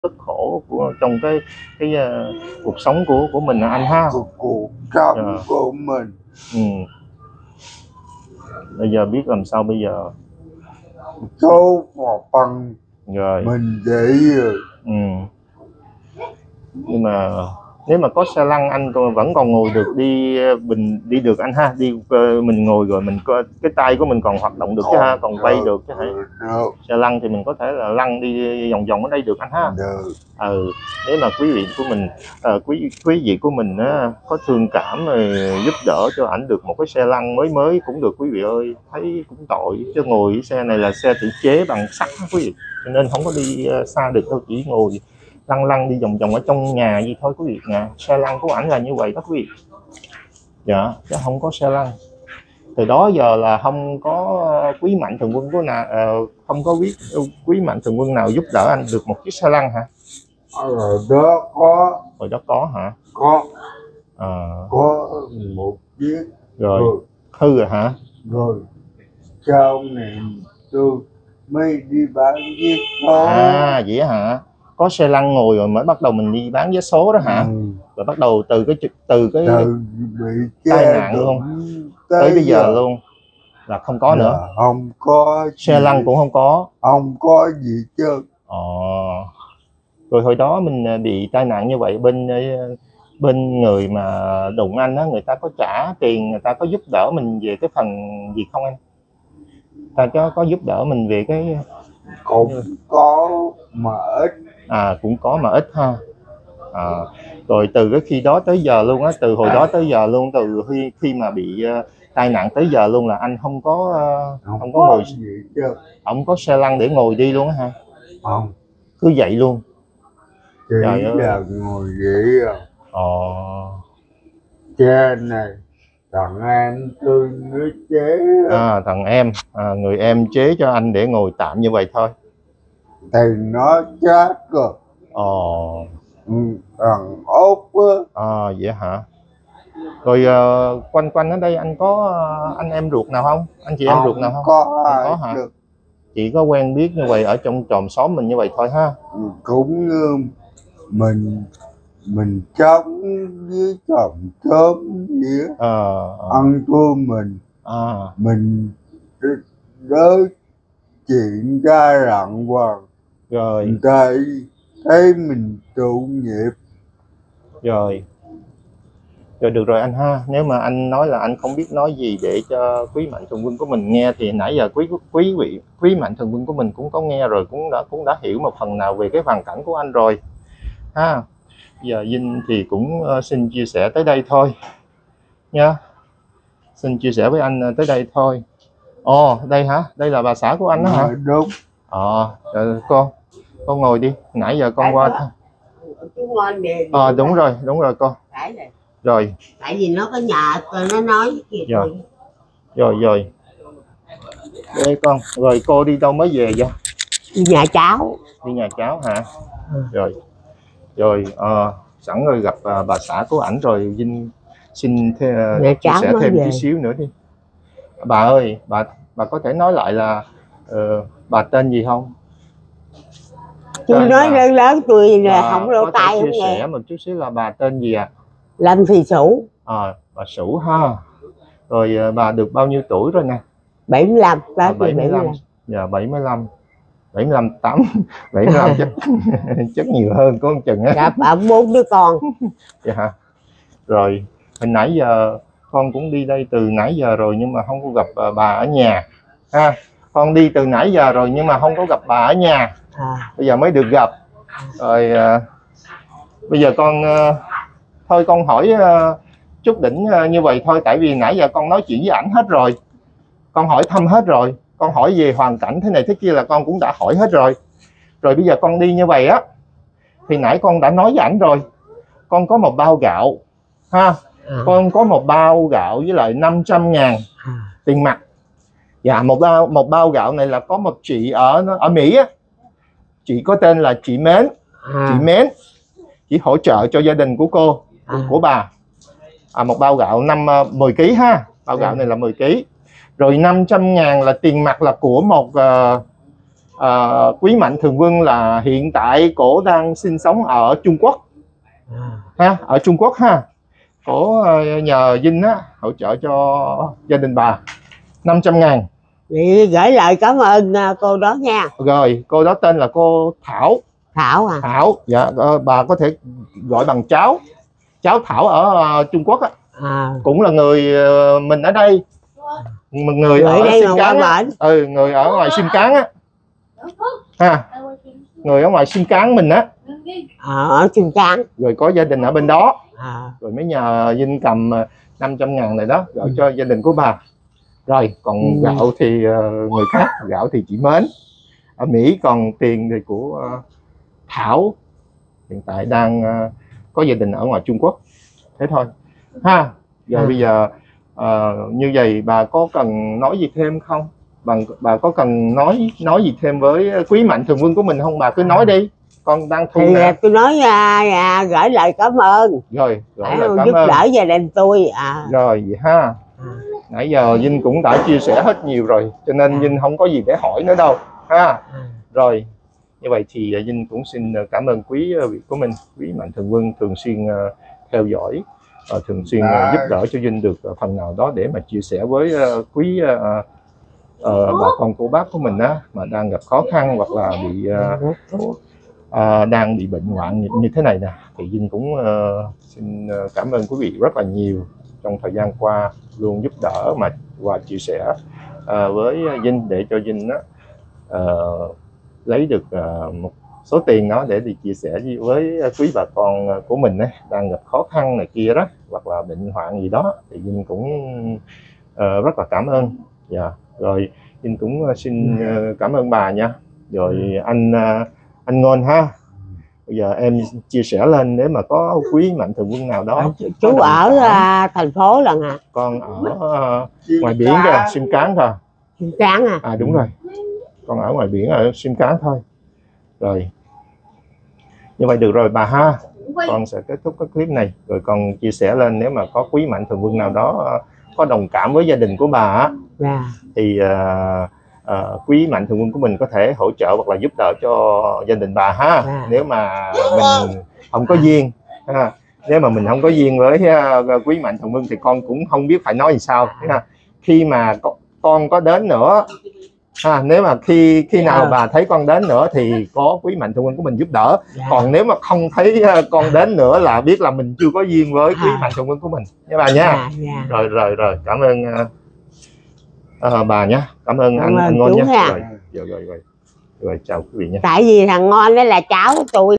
rất khổ trong cái cuộc sống của mình anh ha. Cuộc sống của mình. Bây giờ biết làm sao bây giờ. Số một phần rồi mình dễ rồi. Nhưng mà nếu mà có xe lăn anh vẫn còn ngồi được, đi được anh ha. Mình ngồi rồi mình có cái tay của mình còn hoạt động được chứ ha, còn quay được chứ hả. Xe lăn thì mình có thể là lăn đi vòng vòng ở đây được anh ha. Nếu mà quý vị của mình quý vị của mình có thương cảm giúp đỡ cho ảnh được một cái xe lăn mới cũng được quý vị ơi, thấy cũng tội chứ. Ngồi cái xe này là xe tự chế bằng sắt quý vị, cho nên không có đi xa được đâu, chỉ ngồi lăn đi vòng vòng ở trong nhà gì thôi quý vị. Xe lăn của ảnh là như vậy đó quý vị. Dạ, chứ không có xe lăn. Từ đó giờ là không có quý mạnh thường quân của nào, không có biết quý mạnh thường quân nào giúp đỡ anh được một chiếc xe lăn hả? Rồi đó có. Rồi đó có hả? Có. Có một chiếc. Rồi hư rồi hả? Rồi sau này tôi mới đi bán vé số. Vậy hả? Có xe lăn ngồi rồi mới bắt đầu mình đi bán vé số đó hả? Rồi bắt đầu từ cái tai nạn luôn tới bây giờ luôn là không có nữa. Không có xe lăn cũng không có. Không có gì chứ. Rồi hồi đó mình bị tai nạn như vậy, bên người mà đụng anh á, người ta có trả tiền, người ta có giúp đỡ mình về cái phần gì không anh? Ta có giúp đỡ mình về cái cũng có mà ít. Cũng có mà ít ha. Rồi từ cái khi đó tới giờ luôn á, từ hồi đó tới giờ luôn, từ khi mà bị tai nạn tới giờ luôn là anh không có ngồi gì chứ. Không có xe lăn để ngồi đi luôn á ha? Không, cứ vậy luôn. chỉ là ngồi vậy à. Xe này thằng em tôi nó chế. Thằng em, người em chế cho anh để ngồi tạm như vậy thôi. Thì nó chết rồi. Thằng Út á. Vậy hả? Rồi quanh ở đây anh có anh em ruột nào không? Anh chị em ruột nào không? Có hả? Chỉ có quen biết như vậy ở trong chòm xóm mình như vậy thôi ha. Cũng như mình sống với chòm xóm vậy. Ăn thua mình đối chuyện ra rặng hoàng. Rồi thấy mình tụ nghiệp. Rồi được rồi anh ha. Nếu mà anh nói là anh không biết nói gì để cho quý mạnh thường quân của mình nghe thì nãy giờ quý mạnh thường quân của mình cũng có nghe rồi, cũng đã hiểu một phần nào về cái hoàn cảnh của anh rồi ha. Giờ Vinh thì cũng xin chia sẻ tới đây thôi nha. Xin chia sẻ với anh tới đây thôi. Đây hả? Đây là bà xã của anh đó hả? Đúng. Con ngồi đi, nãy giờ con qua. Đúng rồi con. Rồi. Tại vì nó có nhà nó nói kìa. Rồi. Đây con. Rồi cô đi đâu mới về vậy? Đi nhà cháu. Đi nhà cháu hả? Rồi sẵn rồi gặp bà xã của ảnh rồi, Vinh xin chia sẻ thêm tí xíu nữa đi. Bà ơi, bà có thể nói lại là bà tên gì không? Tôi nói lớn tôi là không lỗ tai không nghe. Chia sẻ một chút xíu là bà tên gì ạ? Lâm Thị Sủ. Bà Sủ ha. Rồi bà được bao nhiêu tuổi rồi nè? 75. 75. Dạ 75 chắc nhiều hơn có một chừng á. Dạ, bà 4 đứa con. Dạ hả? Rồi hồi nãy giờ con cũng đi đây từ nãy giờ rồi nhưng mà không có gặp bà ở nhà ha. Con đi từ nãy giờ rồi nhưng mà không có gặp bà ở nhà. Bây giờ mới được gặp. Rồi bây giờ con thôi con hỏi chút đỉnh như vậy thôi, tại vì nãy giờ con nói chuyện với ảnh hết rồi, con hỏi thăm hết rồi, con hỏi về hoàn cảnh thế này thế kia là con cũng đã hỏi hết rồi. Rồi bây giờ con đi như vậy á thì nãy con đã nói với ảnh rồi, con có một bao gạo ha. Con có một bao gạo với lại 500.000 tiền mặt. Dạ, một bao gạo này là có một chị ở Mỹ á, chị có tên là chị Mến. Chị Mến chỉ hỗ trợ cho gia đình của cô, của bà một bao gạo 10 kg ha. Bao gạo này là 10 kg. Rồi 500.000 là tiền mặt là của một Quý Mạnh Thường Quân là hiện tại cổ đang sinh sống ở Trung Quốc ha, ở Trung Quốc ha. Cổ nhờ Vinh á hỗ trợ cho gia đình bà 500.000. Vậy gửi lời cảm ơn cô đó nha. Rồi cô đó tên là cô Thảo. Thảo à? Thảo, dạ, bà có thể gọi bằng cháu Thảo ở Trung Quốc á. Cũng là người mình ở đây, người ở Sim Cán á. Người ở ngoài Sim Cán á ha, người ở ngoài Sim Cán mình á, ở Sim Cán, rồi có gia đình ở bên đó. Rồi mới nhờ Vinh cầm 500.000 này đó gửi cho gia đình của bà. Rồi còn gạo thì người khác, gạo thì chị Mến ở Mỹ, còn tiền thì của Thảo hiện tại đang có gia đình ở ngoài Trung Quốc. Thế thôi ha. Giờ bây giờ như vậy bà có cần nói gì thêm không? Bà có cần nói gì thêm với Quý Mạnh Thường Quân của mình không? Bà cứ nói đi, con đang thu nè. Tôi nói gửi lời cảm ơn. Rồi gửi lời cảm giúp ơn đỡ gia đình tôi. Rồi vậy ha. Nãy giờ Vinh cũng đã chia sẻ hết nhiều rồi, cho nên Vinh không có gì để hỏi nữa đâu ha. Rồi như vậy thì Vinh cũng xin cảm ơn quý vị của mình, Quý Mạnh Thường Quân thường xuyên theo dõi, thường xuyên giúp đỡ cho Vinh được phần nào đó để mà chia sẻ với quý bà con cô bác của mình á, mà đang gặp khó khăn hoặc là bị đang bị bệnh hoạn như thế này nè. Thì Vinh cũng xin cảm ơn quý vị rất là nhiều trong thời gian qua luôn giúp đỡ và chia sẻ với Vinh để cho Vinh lấy được một số tiền đó để đi chia sẻ với quý bà con của mình ấy, đang gặp khó khăn này kia đó, hoặc là bệnh hoạn gì đó. Thì Vinh cũng rất là cảm ơn. Rồi Vinh cũng xin cảm ơn bà nha. Rồi anh Ngôn ha, bây giờ em chia sẻ lên nếu mà có Quý Mạnh Thường Quân nào đó. Chú ở thành phố lần à? Con ở ngoài biển kìa, Sim Cán thôi. Sim Cán à? Đúng rồi, con ở ngoài biển ở Sim Cán thôi. Rồi như vậy được rồi bà ha. Con sẽ kết thúc cái clip này rồi con chia sẻ lên nếu mà có Quý Mạnh Thường Quân nào đó có đồng cảm với gia đình của bà á, thì Quý Mạnh Thường Quân của mình có thể hỗ trợ hoặc là giúp đỡ cho gia đình bà ha. Nếu mà mình không có duyên ha. Nếu mà mình không có duyên với Quý Mạnh Thường Quân thì con cũng không biết phải nói gì sao ha. Khi mà con có đến nữa nếu mà khi nào bà thấy con đến nữa thì có Quý Mạnh Thường Quân của mình giúp đỡ. Còn nếu mà không thấy con đến nữa là biết là mình chưa có duyên với Quý Mạnh Thường Quân của mình nha bà nha. Rồi cảm ơn bà nhé, cảm ơn anh Ngon nhé. Rồi chào quý vị nha. Tại vì thằng Ngon đó là cháu tôi.